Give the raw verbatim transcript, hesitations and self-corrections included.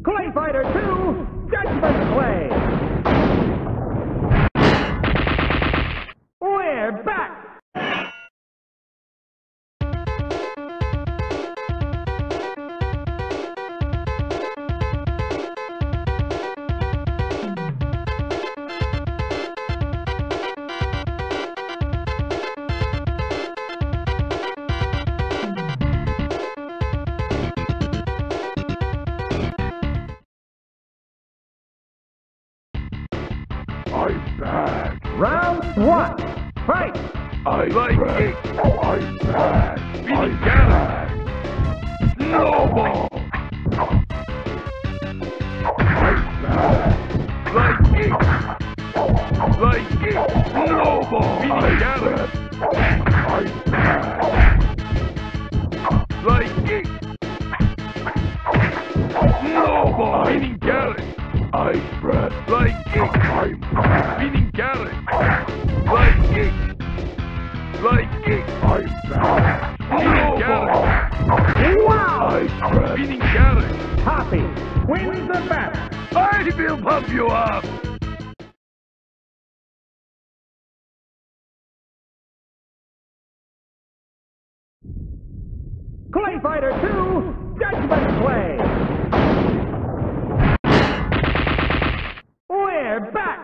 Clay Fighter two, Judgment Clay. We're back. I'm back. Round one, fight! I'm Like back. it. I'm back. Beating I'm Gallon. back. Snowball. I'm back. Like it. Like it. Snowball. Beating I'm Gallon. back. I'm back. Like it. Snowball. Beating Gallon. I'm back. Like it. I'm back. Beating Gallon. Like it. Like it. I'm back. Beating Gallon. Wow! I'm back. Beating Gallon. Poppy wins the battle. I will pump you up. Clay Fighter two, Judgment Clay. We're back.